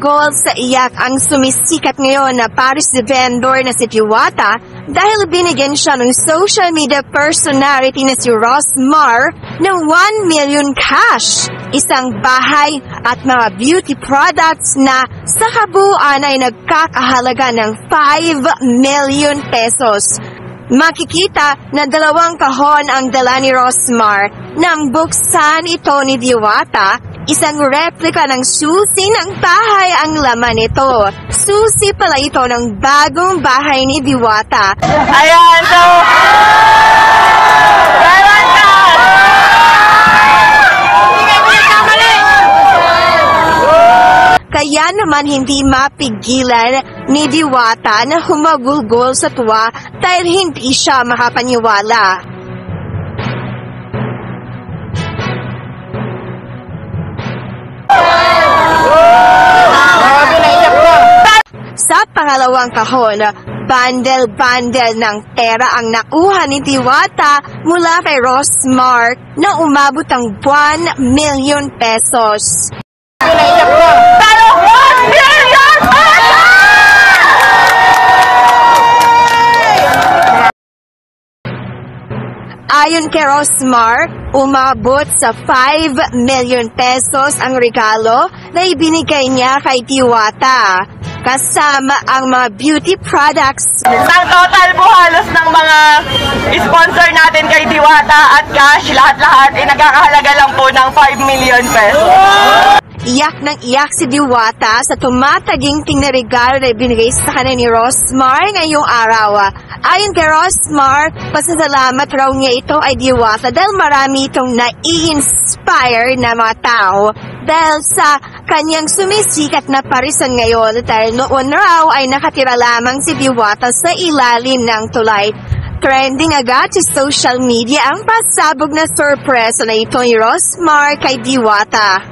Humagulgol sa iyak ang sumisikat ngayon na Paris vendor na si Diwata dahil binigyan siya ng social media personality na si Rosmar ng 1 million cash, isang bahay at mga beauty products na sa kabuuan ay nagkakahalaga ng 5 million pesos. Makikita na 2 kahon ang dala ni Rosmar nang buksan ito ni Diwata. Isang replika ng susi ng bahay ang laman nito. Susi pala ito ng bagong bahay ni Diwata. Ayan, so... Kaya naman hindi mapigilan ni Diwata na humagulgol sa tuwa dahil hindi siya makapaniwala. Sa pangalawang kahon, bundle-bundle ng pera ang nakuha ni Diwata mula kay Rosmar na umabot ang 1 million pesos. Pero 1 million pesos! Ayon kay Rosmar, umabot sa 5 million pesos ang regalo na ibinigay niya kay Diwata, kasama ang mga beauty products. Ang total po halos ng mga sponsor natin kay Diwata at cash, lahat-lahat ay nagkakahalaga lang po ng 5 million pesos. Iyak ng iyak si Diwata sa tumataginting na regalo na ibinigay sa kanya ni Rosmar ngayong araw. Ayon kay Rosmar, pasasalamat raw niya ito ay Diwata dahil marami itong nai-inspire na mga tao dahil sa kanyang sumisikat na parisan ngayon dahil noon raw ay nakatira lamang si Diwata sa ilalim ng tulay. Trending agad sa social media ang pasabog na sorpresa na ito ni Rosmar kay Diwata.